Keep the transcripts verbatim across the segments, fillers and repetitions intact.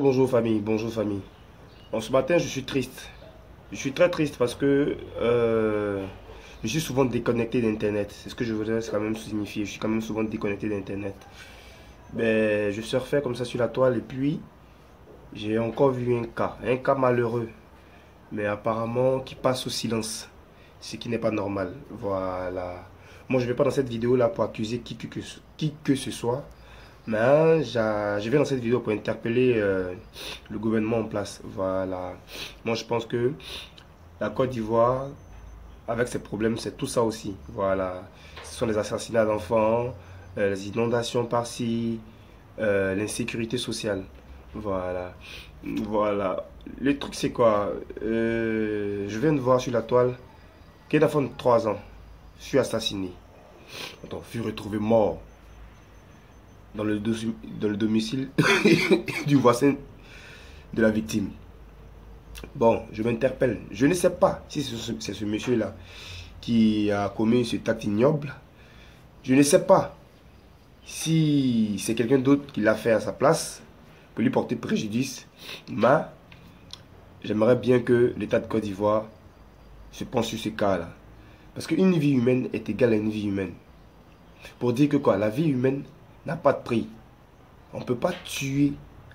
bonjour famille, bonjour famille. En ce matin, je suis triste. Je suis très triste parce que euh, je suis souvent déconnecté d'Internet. C'est ce que je voudrais quand même signifier. Je suis quand même souvent déconnecté d'Internet. Ben, je surfais comme ça sur la toile et puis j'ai encore vu un cas, un cas malheureux, mais apparemment qui passe sous silence, ce qui n'est pas normal. Voilà. Moi, je ne vais pas dans cette vidéo là pour accuser qui que, qui que ce soit. Mais hein, je viens dans cette vidéo pour interpeller euh, le gouvernement en place. Voilà. Moi, je pense que la Côte d'Ivoire, avec ses problèmes, c'est tout ça aussi. Voilà. Ce sont les assassinats d'enfants, euh, les inondations par-ci, euh, l'insécurité sociale. Voilà. Voilà. Le truc, c'est quoi? Euh, Je viens de voir sur la toile qu'un enfant de trois ans fut assassiné. Attends, fut retrouvé mort dans le, dans le domicile du voisin de la victime. Bon, je m'interpelle. Je ne sais pas si c'est ce, ce monsieur-là qui a commis cet acte ignoble. Je ne sais pas si c'est quelqu'un d'autre qui l'a fait à sa place pour lui porter préjudice. Mais j'aimerais bien que l'État de Côte d'Ivoire se penche sur ce cas-là. Parce qu'une vie humaine est égale à une vie humaine. Pour dire que quoi, la vie humaine n'a pas de prix. On ne peut pas tuer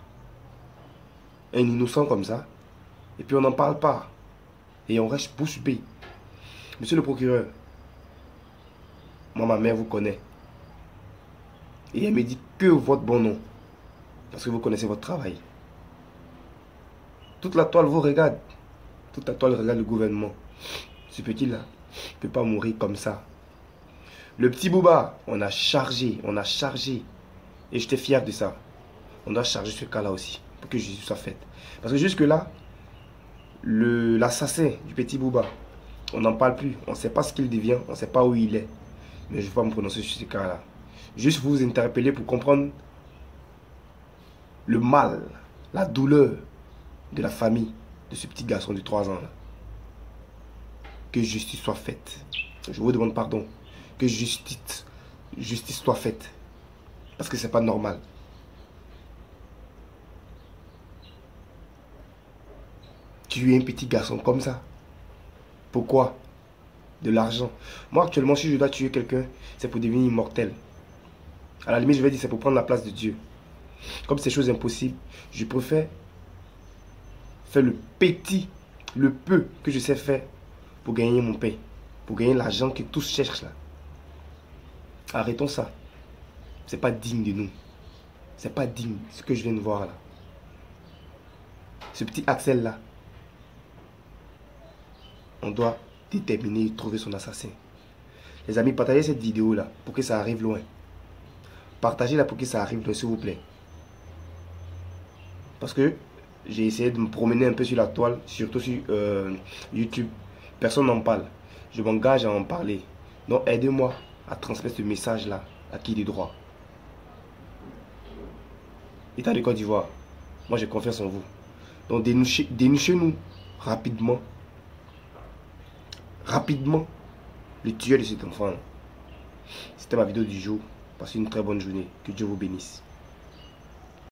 un innocent comme ça et puis on n'en parle pas. Et on reste bouche bée. Monsieur le procureur, moi ma mère vous connaît. Et elle me dit que votre bon nom. Parce que vous connaissez votre travail. Toute la toile vous regarde. Toute la toile regarde le gouvernement. Ce petit-là ne peut pas mourir comme ça. Le petit Bouba, on a chargé, on a chargé. Et j'étais fier de ça. On doit charger ce cas-là aussi. Pour que justice soit faite. Parce que jusque-là, l'assassin du petit Bouba, on n'en parle plus. On ne sait pas ce qu'il devient. On ne sait pas où il est. Mais je ne vais pas me prononcer sur ce cas-là. Juste vous interpeller pour comprendre le mal, la douleur de la famille de ce petit garçon de trois ans là. Que justice soit faite. Je vous demande pardon. Que justice, justice soit faite. Parce que c'est pas normal. Tuer un petit garçon comme ça. Pourquoi? De l'argent. Moi actuellement, si je dois tuer quelqu'un, c'est pour devenir immortel. À la limite, je vais dire c'est pour prendre la place de Dieu. Comme c'est chose impossible, je préfère faire le petit, le peu que je sais faire pour gagner mon pain. Pour gagner l'argent que tous cherchent là. Arrêtons ça. C'est pas digne de nous. C'est pas digne ce que je viens de voir là. Ce petit Axel là. On doit déterminer et trouver son assassin. Les amis, partagez cette vidéo là pour que ça arrive loin. Partagez-la pour que ça arrive loin, s'il vous plaît. Parce que j'ai essayé de me promener un peu sur la toile, surtout sur euh, YouTube. Personne n'en parle. Je m'engage à en parler. Donc aidez-moi à transmettre ce message-là à qui de droit. État de Côte d'Ivoire, moi j'ai confiance en vous. Donc dénuchez-nous rapidement, rapidement, le tueur de cet enfant. C'était ma vidéo du jour. Passez une très bonne journée. Que Dieu vous bénisse.